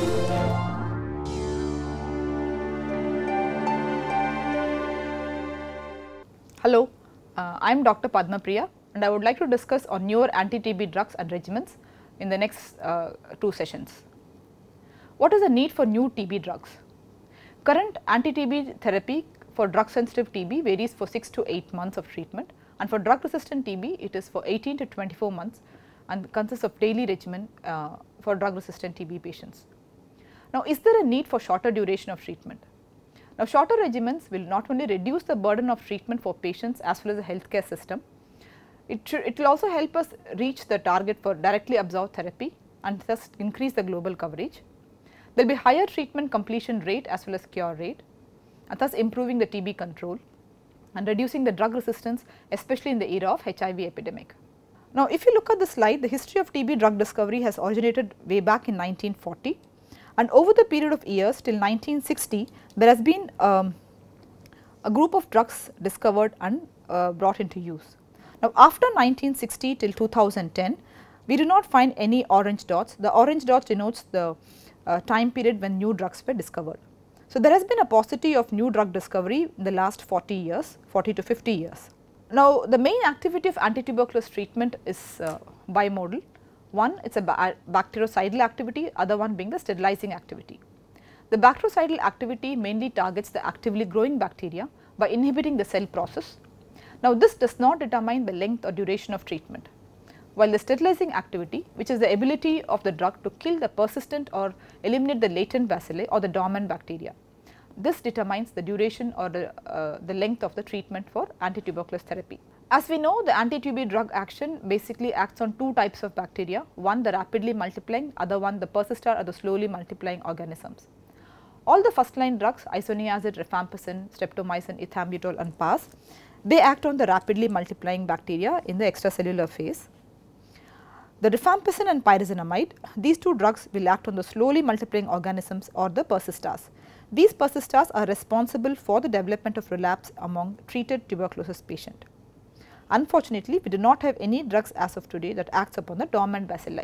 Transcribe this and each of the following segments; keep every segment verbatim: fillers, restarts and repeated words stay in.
Hello, uh, I am Doctor Padma Priya and I would like to discuss on newer anti-T B drugs and regimens in the next uh, two sessions. What is the need for new T B drugs? Current anti-T B therapy for drug sensitive T B varies for six to eight months of treatment, and for drug resistant T B it is for eighteen to twenty-four months and consists of daily regimen uh, for drug resistant T B patients. Now, is there a need for shorter duration of treatment? Now, shorter regimens will not only reduce the burden of treatment for patients as well as the healthcare system, it, should, it will also help us reach the target for directly absorbed therapy and thus increase the global coverage. There will be higher treatment completion rate as well as cure rate, and thus improving the T B control and reducing the drug resistance, especially in the era of H I V epidemic. Now, if you look at the slide, the history of T B drug discovery has originated way back in nineteen forty. And over the period of years till nineteen sixty, there has been um, a group of drugs discovered and uh, brought into use. Now, after nineteen sixty till two thousand ten, we do not find any orange dots. The orange dots denotes the uh, time period when new drugs were discovered. So, there has been a paucity of new drug discovery in the last forty years, forty to fifty years. Now, the main activity of anti-tuberculosis treatment is uh, bimodal. One, it is a ba bactericidal activity, other one being the sterilizing activity. The bactericidal activity mainly targets the actively growing bacteria by inhibiting the cell process. Now, this does not determine the length or duration of treatment, while the sterilizing activity, which is the ability of the drug to kill the persistent or eliminate the latent bacilli or the dormant bacteria. This determines the duration or the, uh, the length of the treatment for anti-tuberculosis therapy. As we know, the anti-T B drug action basically acts on two types of bacteria, one the rapidly multiplying, other one the persistar or the slowly multiplying organisms. All the first line drugs, isoniazid, rifampicin, streptomycin, ethambutol and P A S, they act on the rapidly multiplying bacteria in the extracellular phase. The rifampicin and pyrazinamide, these two drugs will act on the slowly multiplying organisms or the persistars. These persistars are responsible for the development of relapse among treated tuberculosis patient. Unfortunately, we do not have any drugs as of today that acts upon the dormant bacilli.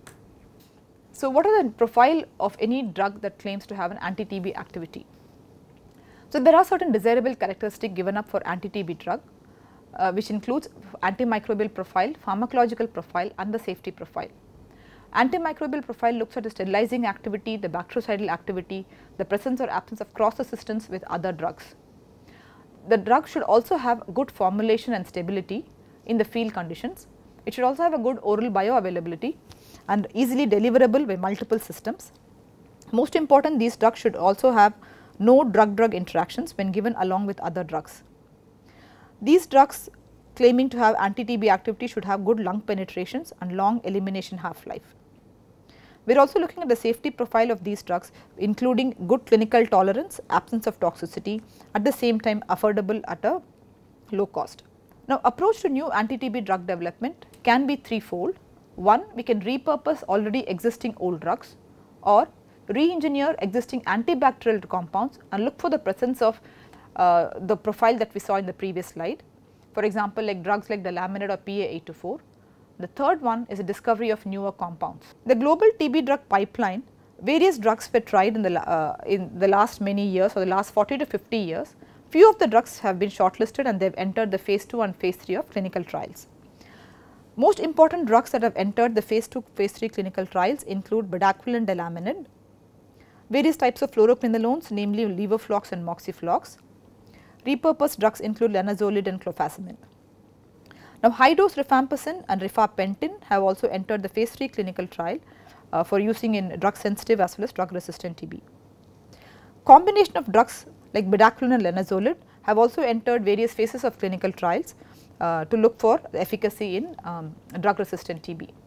So, what are the profile of any drug that claims to have an anti-T B activity? So, there are certain desirable characteristics given up for anti-T B drug, uh, which includes antimicrobial profile, pharmacological profile and the safety profile. Antimicrobial profile looks at the sterilizing activity, the bactericidal activity, the presence or absence of cross resistance with other drugs. The drug should also have good formulation and stability in the field conditions. It should also have a good oral bioavailability and easily deliverable by multiple systems. Most important, these drugs should also have no drug-drug interactions when given along with other drugs. These drugs claiming to have anti-T B activity should have good lung penetrations and long elimination half-life. We are also looking at the safety profile of these drugs, including good clinical tolerance, absence of toxicity, at the same time affordable at a low cost. Now, approach to new anti-T B drug development can be threefold. One, we can repurpose already existing old drugs or re-engineer existing antibacterial compounds and look for the presence of uh, the profile that we saw in the previous slide. For example, like drugs like the laminate or P A eight two four. The third one is a discovery of newer compounds. The global T B drug pipeline, various drugs were tried in the, uh, in the last many years or the last forty to fifty years. Few of the drugs have been shortlisted and they have entered the phase two and phase three of clinical trials. Most important drugs that have entered the phase two, phase three clinical trials include Bedaquiline delaminid, various types of fluoroquinolones namely levoflox and moxiflox. Repurposed drugs include linezolid and clofazimine. Now, high dose rifampicin and rifapentin have also entered the phase three clinical trial uh, for using in drug sensitive as well as drug resistant T B. Combination of drugs like bedaquiline and linezolid have also entered various phases of clinical trials uh, to look for the efficacy in um, drug resistant T B.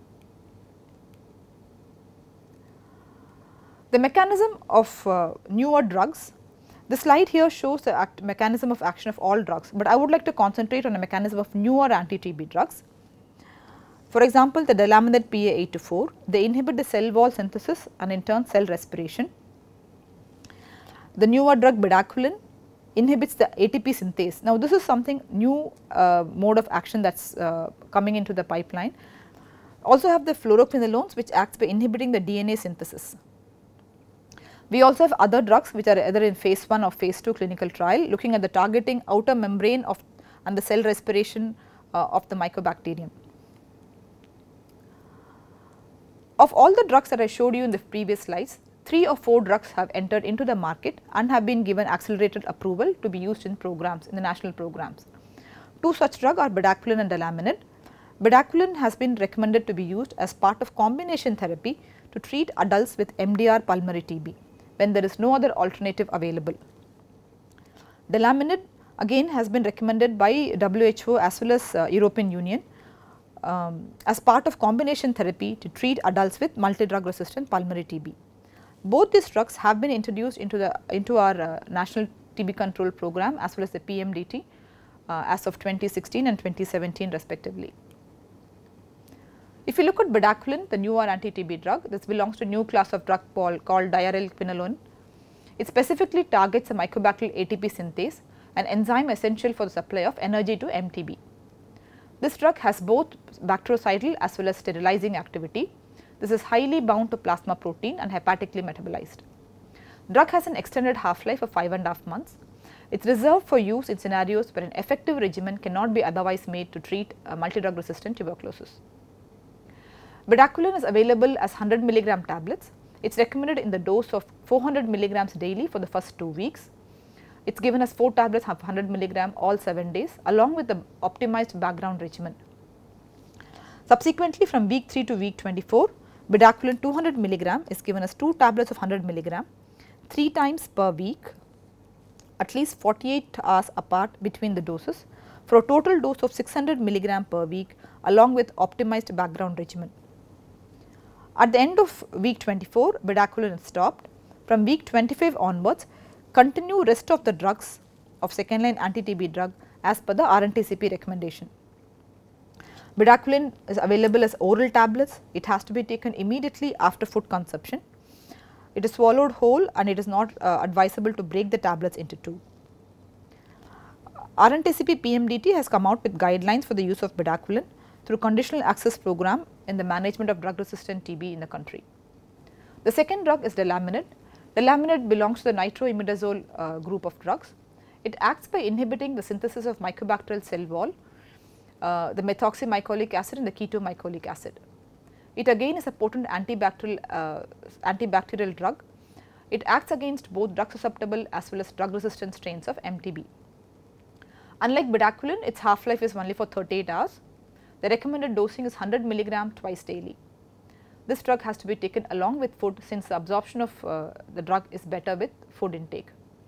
The mechanism of uh, newer drugs. The slide here shows the act mechanism of action of all drugs, but I would like to concentrate on a mechanism of newer anti-T B drugs. For example, the delaminate P A eight two four, they inhibit the cell wall synthesis and in turn cell respiration. The newer drug bedaquiline inhibits the A T P synthase. Now, this is something new uh, mode of action that is uh, coming into the pipeline. Also have the fluoroquinolones which acts by inhibiting the D N A synthesis. We also have other drugs which are either in phase one or phase two clinical trial, looking at the targeting outer membrane of and the cell respiration uh, of the mycobacterium. Of all the drugs that I showed you in the previous slides, three or four drugs have entered into the market and have been given accelerated approval to be used in programs, in the national programs. Two such drugs are Bedaquiline and Delaminid. Bedaquiline has been recommended to be used as part of combination therapy to treat adults with M D R pulmonary T B when there is no other alternative available. Delaminid again has been recommended by W H O as well as uh, European Union um, as part of combination therapy to treat adults with multi-drug resistant pulmonary T B. Both these drugs have been introduced into the into our uh, national T B control program as well as the P M D T uh, as of twenty sixteen and twenty seventeen respectively. If you look at Bedaquiline, the newer anti-T B drug, this belongs to a new class of drug called diarylquinolone. It specifically targets the mycobacterial A T P synthase, an enzyme essential for the supply of energy to M T B. This drug has both bactericidal as well as sterilizing activity. This is highly bound to plasma protein and hepatically metabolized. Drug has an extended half-life of five and a half months. It is reserved for use in scenarios where an effective regimen cannot be otherwise made to treat uh, multi-drug resistant tuberculosis. Bedaquiline is available as one hundred milligram tablets. It is recommended in the dose of four hundred milligrams daily for the first two weeks. It is given as four tablets of one hundred milligram all seven days along with the optimized background regimen. Subsequently, from week three to week twenty-four, Bedaquiline two hundred milligram is given as two tablets of one hundred milligram three times per week, at least forty-eight hours apart between the doses, for a total dose of six hundred milligram per week along with optimized background regimen. At the end of week twenty-four, Bedaquiline is stopped. From week twenty-five onwards, continue rest of the drugs of second line anti-T B drug as per the R N T C P recommendation. Bedaquiline is available as oral tablets. It has to be taken immediately after food consumption. It is swallowed whole and it is not uh, advisable to break the tablets into two. R N T C P P M D T has come out with guidelines for the use of Bedaquiline through conditional access program in the management of drug resistant T B in the country. The second drug is Delaminid. Delaminid belongs to the nitroimidazole uh, group of drugs. It acts by inhibiting the synthesis of mycobacterial cell wall, uh, the methoxymycolic acid and the ketomycolic acid. It again is a potent antibacterial, uh, antibacterial drug. It acts against both drug susceptible as well as drug resistant strains of M T B. Unlike Bedaquiline, its half-life is only for thirty-eight hours. The recommended dosing is one hundred milligram twice daily. This drug has to be taken along with food since the absorption of uh, the drug is better with food intake.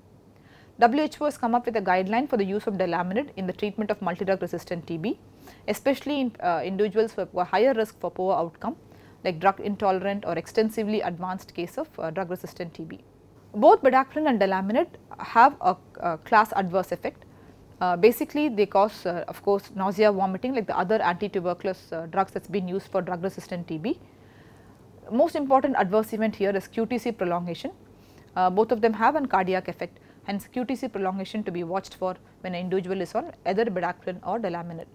W H O has come up with a guideline for the use of Delaminid in the treatment of multi-drug resistant T B, especially in uh, individuals who have higher risk for poor outcome like drug intolerant or extensively advanced case of uh, drug resistant T B. Both Bedaquiline and Delaminid have a, a class adverse effect. Uh, basically, they cause uh, of course nausea, vomiting like the other anti-tuberculous uh, drugs that has been used for drug resistant T B. Most important adverse event here is Q T C prolongation. Uh, both of them have a cardiac effect, hence Q T C prolongation to be watched for when an individual is on either Bedaquiline or Delaminid.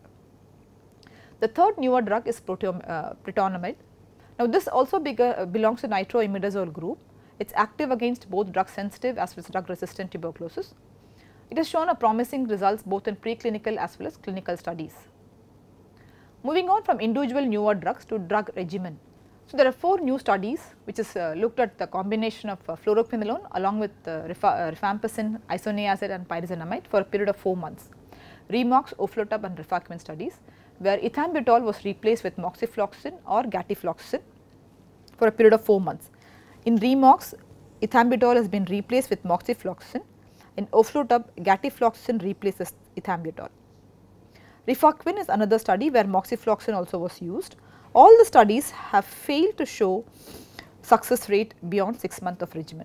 The third newer drug is uh, Pretonamide. Now, this also uh, belongs to nitroimidazole group. It is active against both drug sensitive as well as drug resistant tuberculosis. It has shown a promising results both in preclinical as well as clinical studies. Moving on from individual newer drugs to drug regimen. So, there are four new studies which is uh, looked at the combination of uh, fluoroquinolone along with uh, rifa uh, rifampicin, isoniazid and pyrazinamide for a period of four months. Remox, Oflotab and rifaquimin studies where ethambutol was replaced with moxifloxacin or gatifloxacin for a period of four months. In Remox, ethambutol has been replaced with moxifloxacin. In Oflotab, gatifloxacin replaces ethambutol. Rifaquimin is another study where moxifloxacin also was used. All the studies have failed to show success rate beyond six months of regimen.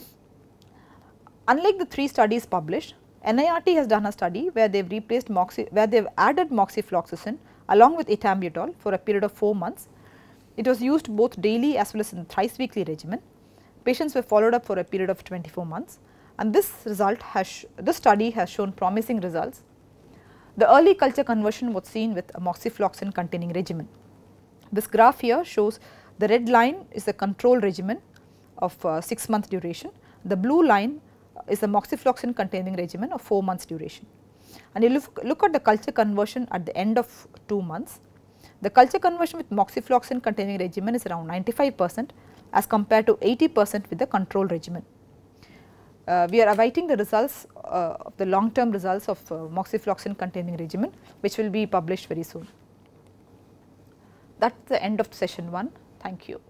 Unlike the three studies published, N I R T has done a study where they have replaced moxi where they have added moxifloxacin along with ethambutol for a period of four months. It was used both daily as well as in thrice weekly regimen. Patients were followed up for a period of twenty-four months. And this result has, this study has shown promising results. The early culture conversion was seen with a moxifloxacin containing regimen. This graph here shows the red line is the control regimen of uh, six month duration. The blue line is the moxifloxacin containing regimen of four months duration. And you look, look at the culture conversion at the end of two months. The culture conversion with moxifloxacin containing regimen is around ninety-five percent as compared to eighty percent with the control regimen. Uh, we are awaiting the results uh, of the long term results of uh, moxifloxacin containing regimen, which will be published very soon. That is the end of session one. Thank you.